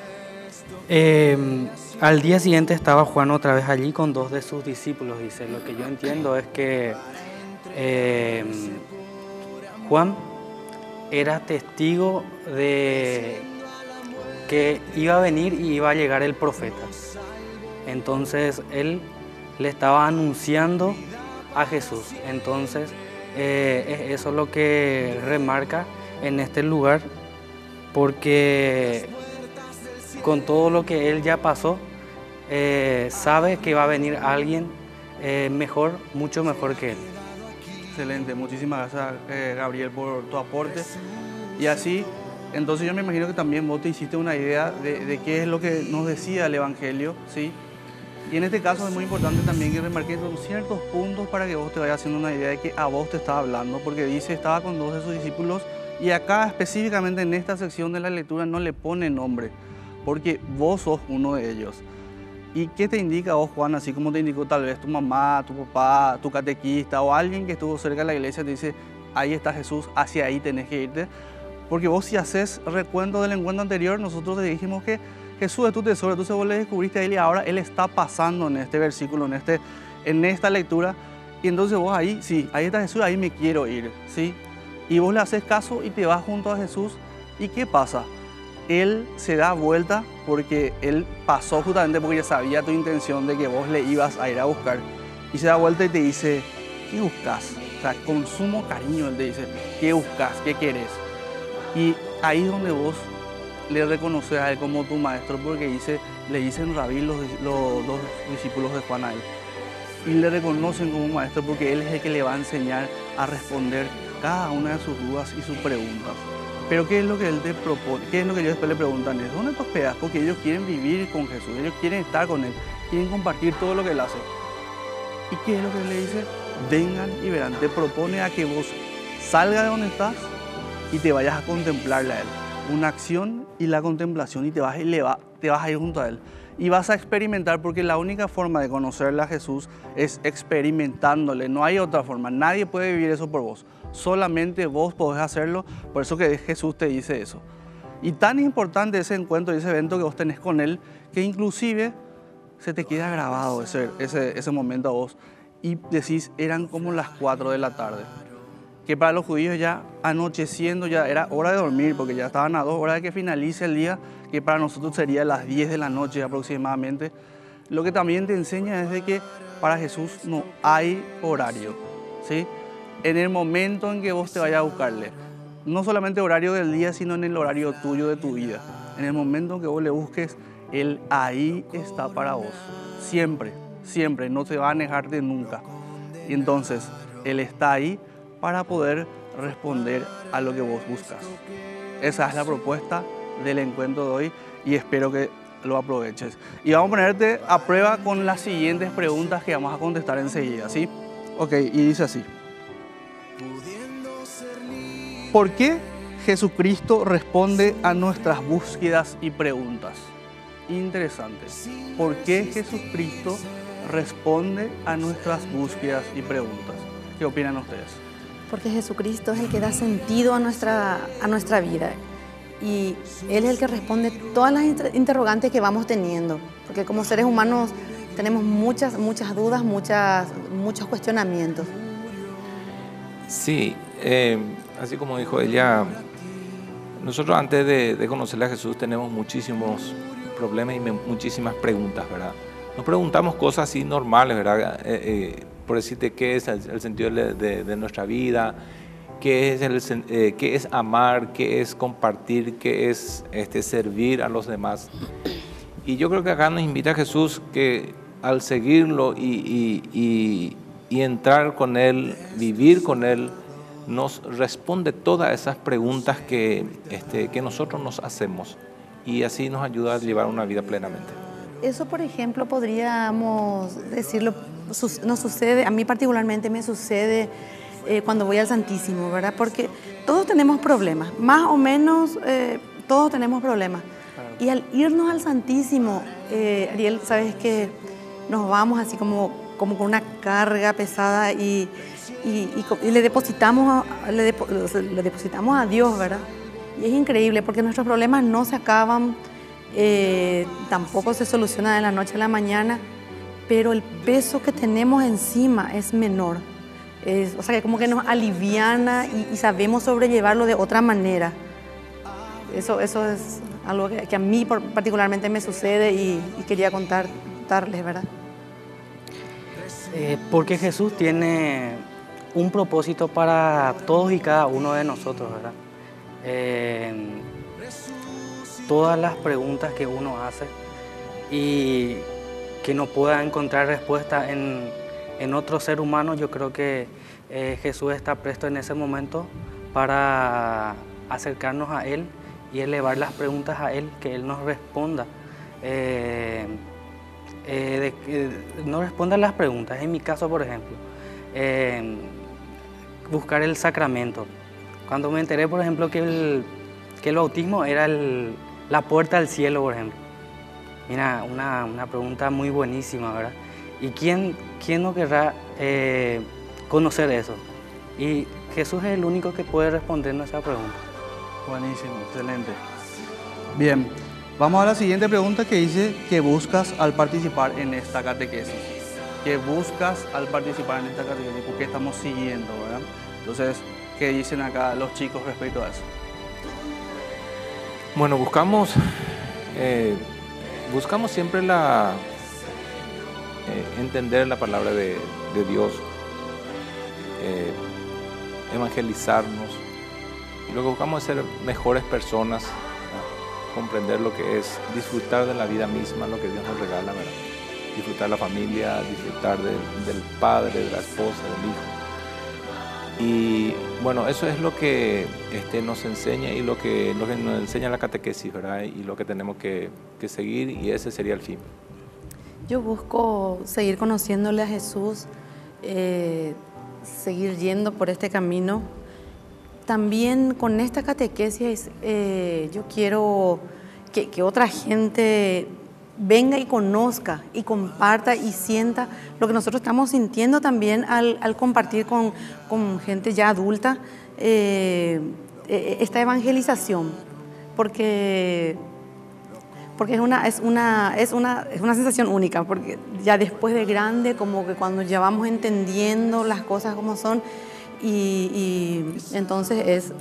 [SPEAKER 10] Eh, al día siguiente estaba Juan otra vez allí con dos de sus discípulos. Dice, lo que yo entiendo es que eh, Juan era testigo de que iba a venir y iba a llegar el profeta. Entonces él le estaba anunciando a Jesús. Entonces eh, eso es lo que remarca en este lugar, porque con todo lo que él ya pasó, eh, sabe que va a venir alguien eh, mejor, mucho mejor que él.
[SPEAKER 7] Excelente, muchísimas gracias eh, Gabriel por tu aporte. Y así, entonces yo me imagino que también vos te hiciste una idea de, de qué es lo que nos decía el Evangelio, ¿sí? Y en este caso es muy importante también que remarques ciertos puntos para que vos te vayas haciendo una idea de que a vos te estaba hablando, porque dice, estaba con dos de sus discípulos, y acá específicamente en esta sección de la lectura no le pone nombre, porque vos sos uno de ellos. ¿Y qué te indica vos, Juan? Así como te indicó tal vez tu mamá, tu papá, tu catequista o alguien que estuvo cerca de la iglesia, te dice, ahí está Jesús, hacia ahí tenés que irte. Porque vos, si haces recuento del encuentro anterior, nosotros te dijimos que Jesús es tu tesoro, entonces vos le descubriste a él y ahora él está pasando en este versículo, en, este, en esta lectura. Y entonces vos ahí, sí, ahí está Jesús, ahí me quiero ir, ¿sí? Y vos le haces caso y te vas junto a Jesús. ¿Y qué pasa? Él se da vuelta porque él pasó justamente porque ya sabía tu intención de que vos le ibas a ir a buscar. Y se da vuelta y te dice, ¿qué buscas? O sea, con sumo cariño él te dice, ¿qué buscas? ¿Qué querés? Y ahí es donde vos le reconoces a él como tu maestro, porque dice, le dicen rabí los, los dos discípulos de Juan ahí. Y le reconocen como maestro porque él es el que le va a enseñar a responder cada una de sus dudas y sus preguntas. Pero ¿qué es lo que él te propone? ¿Qué es lo que ellos después le preguntan? Es, ¿dónde te hospedas? Porque ellos quieren vivir con Jesús, ellos quieren estar con él, quieren compartir todo lo que él hace. ¿Y qué es lo que él le dice? Vengan y verán. Te propone a que vos salgas de donde estás y te vayas a contemplarle a él. Una acción y la contemplación, y te vas, y le va, te vas a ir junto a él. Y vas a experimentar, porque la única forma de conocerle a Jesús es experimentándole. No hay otra forma. Nadie puede vivir eso por vos. Solamente vos podés hacerlo. Por eso que Jesús te dice eso. Y tan importante ese encuentro y ese evento que vos tenés con él, que inclusive se te queda grabado ese, ese, ese momento a vos. Y decís, eran como las cuatro de la tarde. Que para los judíos ya anocheciendo, ya era hora de dormir, porque ya estaban a dos horas de que finalice el día, que para nosotros sería las diez de la noche aproximadamente. Lo que también te enseña es de que para Jesús no hay horario, ¿sí? En el momento en que vos te vayas a buscarle, no solamente horario del día, sino en el horario tuyo de tu vida. En el momento en que vos le busques, Él ahí está para vos. Siempre, siempre, no se va a negarte nunca. Y entonces, Él está ahí para poder responder a lo que vos buscas. Esa es la propuesta del encuentro de hoy y espero que lo aproveches. Y vamos a ponerte a prueba con las siguientes preguntas que vamos a contestar enseguida, ¿sí? Ok, y dice así. ¿Por qué Jesucristo responde a nuestras búsquedas y preguntas? Interesante. ¿Por qué Jesucristo responde a nuestras búsquedas y preguntas? ¿Qué opinan ustedes?
[SPEAKER 9] Porque Jesucristo es el que da sentido a nuestra, a nuestra vida. Y Él es el que responde todas las interrogantes que vamos teniendo. Porque como seres humanos tenemos muchas, muchas dudas, muchas, muchos cuestionamientos.
[SPEAKER 8] Sí, eh, así como dijo ella, nosotros antes de, de conocerle a Jesús tenemos muchísimos problemas y muchísimas preguntas, ¿verdad? Nos preguntamos cosas así normales, ¿verdad? Eh, eh, por decirte qué es el, el sentido de, de, de nuestra vida, qué es, el, eh, qué es amar, qué es compartir, qué es este, servir a los demás. Y yo creo que acá nos invita Jesús que al seguirlo y, y, y, y entrar con Él, vivir con Él, nos responde todas esas preguntas que, este, que nosotros nos hacemos y así nos ayuda a llevar una vida plenamente.
[SPEAKER 9] Eso, por ejemplo, podríamos decirlo, nos sucede, a mí particularmente me sucede eh, cuando voy al Santísimo, ¿verdad? Porque todos tenemos problemas, más o menos eh, todos tenemos problemas. Y al irnos al Santísimo, eh, Ariel, sabes que nos vamos así como, como con una carga pesada y, y, y, y le, depositamos, le, depo, le depositamos a Dios, ¿verdad? Y es increíble porque nuestros problemas no se acaban, eh, tampoco se solucionan de la noche a la mañana, pero el peso que tenemos encima es menor. Es, o sea, que como que nos aliviana y, y sabemos sobrellevarlo de otra manera. Eso, eso es algo que, que a mí particularmente me sucede y, y quería contar, contarles, ¿verdad?
[SPEAKER 10] Eh, porque Jesús tiene un propósito para todos y cada uno de nosotros, ¿verdad? Eh, todas las preguntas que uno hace y que no pueda encontrar respuesta en, en otro ser humano, yo creo que eh, Jesús está presto en ese momento para acercarnos a Él y elevar las preguntas a Él, que Él nos responda. Eh, eh, de, eh, no responda las preguntas. En mi caso, por ejemplo, eh, buscar el sacramento. Cuando me enteré, por ejemplo, que el, que el bautismo era el, la puerta al cielo, por ejemplo. Mira, una, una pregunta muy buenísima, ¿verdad? ¿Y quién, quién no querrá eh, conocer eso? Y Jesús es el único que puede respondernos esa pregunta.
[SPEAKER 7] Buenísimo, excelente. Bien, vamos a la siguiente pregunta que dice: ¿qué buscas al participar en esta catequesis? ¿Qué buscas al participar en esta catequesis? ¿Por qué estamos siguiendo, verdad? Entonces, ¿qué dicen acá los chicos respecto a eso?
[SPEAKER 8] Bueno, buscamos, eh, buscamos siempre la, eh, entender la palabra de, de Dios, eh, evangelizarnos. Lo que buscamos es ser mejores personas, ¿no? Comprender lo que es disfrutar de la vida misma, lo que Dios nos regala, ¿verdad? Disfrutar de la familia, disfrutar de, del padre, de la esposa, del hijo. Y bueno, eso es lo que este, nos enseña y lo que, lo que nos enseña la catequesis, ¿verdad? Y lo que tenemos que, que seguir, y ese sería el fin.
[SPEAKER 9] Yo busco seguir conociéndole a Jesús, eh, seguir yendo por este camino. También con esta catequesis eh, yo quiero que, que otra gente venga y conozca y comparta y sienta lo que nosotros estamos sintiendo también al, al compartir con, con gente ya adulta eh, esta evangelización, porque, porque es, una, es, una, es, una, es una sensación única, porque ya después de grande, como que cuando ya vamos entendiendo las cosas como son, y, y entonces es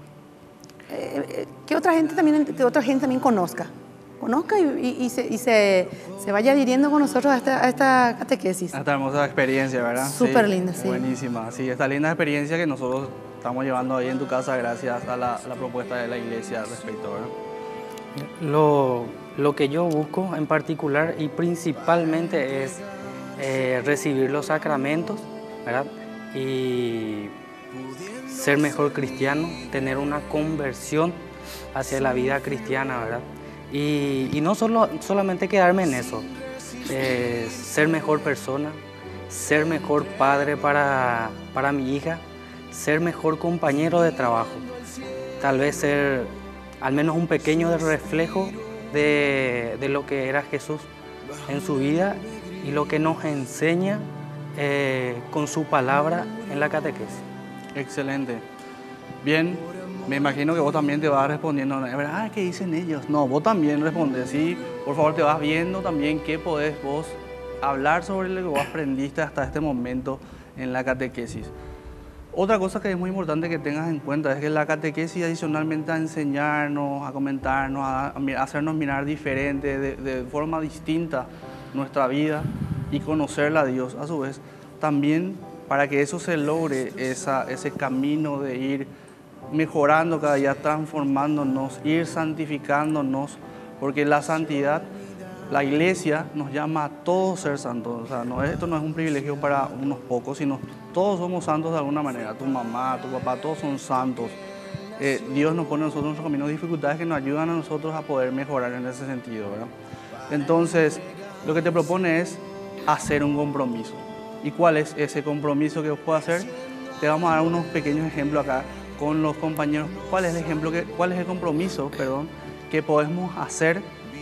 [SPEAKER 9] eh, que otra gente también, que otra gente también conozca. conozca y, y, y, se, y se, se vaya adhiriendo con nosotros a esta, a esta catequesis.
[SPEAKER 7] A esta hermosa experiencia, ¿verdad?
[SPEAKER 9] Súper
[SPEAKER 7] sí,
[SPEAKER 9] linda, sí.
[SPEAKER 7] Buenísima, sí, esta linda experiencia que nosotros estamos llevando ahí en tu casa gracias a la, a la propuesta de la iglesia al respecto, ¿verdad?
[SPEAKER 10] Lo, lo que yo busco en particular y principalmente es eh, recibir los sacramentos, ¿verdad? Y ser mejor cristiano, tener una conversión hacia la vida cristiana, ¿verdad? Y, y no solo, solamente quedarme en eso, eh, ser mejor persona, ser mejor padre para, para mi hija, ser mejor compañero de trabajo, tal vez ser al menos un pequeño reflejo de, de lo que era Jesús en su vida y lo que nos enseña eh, con su palabra en la catequesis.
[SPEAKER 7] Excelente. Bien, me imagino que vos también te vas respondiendo, ah, ¿qué dicen ellos? No, vos también respondes, sí, por favor te vas viendo también qué podés vos hablar sobre lo que vos aprendiste hasta este momento en la catequesis. Otra cosa que es muy importante que tengas en cuenta es que la catequesis, adicionalmente a enseñarnos, a comentarnos, a, a hacernos mirar diferente, de, de forma distinta nuestra vida y conocerla a Dios, a su vez, también para que eso se logre, esa, ese camino de ir mejorando cada día, transformándonos, ir santificándonos, porque la santidad, la iglesia nos llama a todos ser santos. O sea, no, esto no es un privilegio para unos pocos, sino todos somos santos de alguna manera. Tu mamá, tu papá, todos son santos. Eh, Dios nos pone a nosotros en nuestros caminos dificultades que nos ayudan a nosotros a poder mejorar en ese sentido, ¿verdad? Entonces, lo que te propone es hacer un compromiso. ¿Y cuál es ese compromiso que vos podés hacer? Te vamos a dar unos pequeños ejemplos acá con los compañeros. ¿Cuál es el ejemplo, que, cuál es el compromiso, perdón, que podemos hacer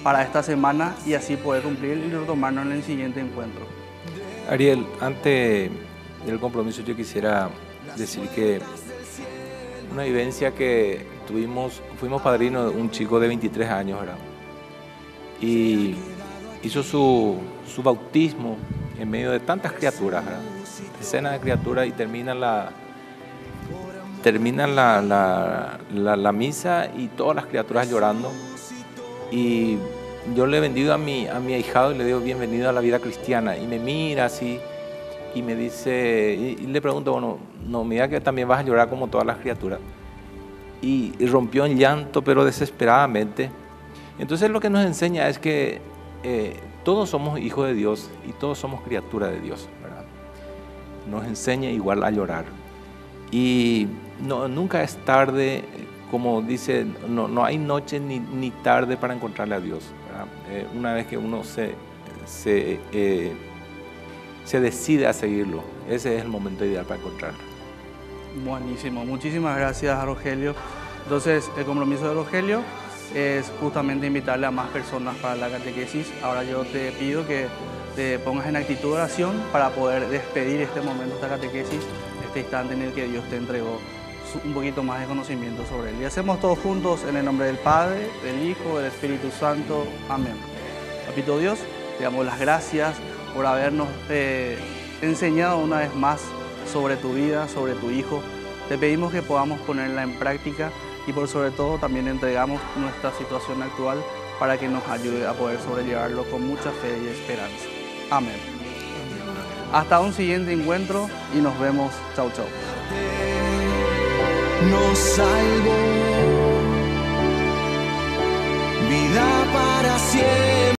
[SPEAKER 7] para esta semana y así poder cumplir y retomarnos en el siguiente encuentro.
[SPEAKER 8] Ariel, antes del compromiso yo quisiera decir que una vivencia que tuvimos, fuimos padrinos de un chico de veintitrés años, ¿verdad? Y hizo su, su bautismo en medio de tantas criaturas, ¿verdad? Decenas de criaturas, y termina la, termina la, la, la, la misa y todas las criaturas llorando. Y yo le he vendido a mi, a mi ahijado y le digo bienvenido a la vida cristiana, y me mira así y me dice, y, y le pregunto, bueno, no, mira que también vas a llorar como todas las criaturas. Y, y rompió en llanto, pero desesperadamente. Entonces lo que nos enseña es que eh, todos somos hijos de Dios y todos somos criaturas de Dios, ¿verdad? Nos enseña igual a llorar. Y no, nunca es tarde, como dice, no, no hay noche ni, ni tarde para encontrarle a Dios, ¿verdad? Eh, una vez que uno se, se, eh, se decide a seguirlo, ese es el momento ideal para encontrarlo.
[SPEAKER 7] Buenísimo, muchísimas gracias, Rogelio. Entonces, el compromiso de Rogelio es justamente invitarle a más personas para la catequesis. Ahora yo te pido que te pongas en actitud de oración para poder despedir este momento, esta catequesis, este instante en el que Dios te entregó un poquito más de conocimiento sobre Él. Y hacemos todos juntos en el nombre del Padre, del Hijo, del Espíritu Santo. Amén. Papito Dios, te damos las gracias por habernos eh, enseñado una vez más sobre tu vida, sobre tu Hijo. Te pedimos que podamos ponerla en práctica y por sobre todo también entregamos nuestra situación actual para que nos ayude a poder sobrellevarlo con mucha fe y esperanza. Amén. Hasta un siguiente encuentro y nos vemos. Chau, chau.
[SPEAKER 6] Nos salvó, vida para siempre.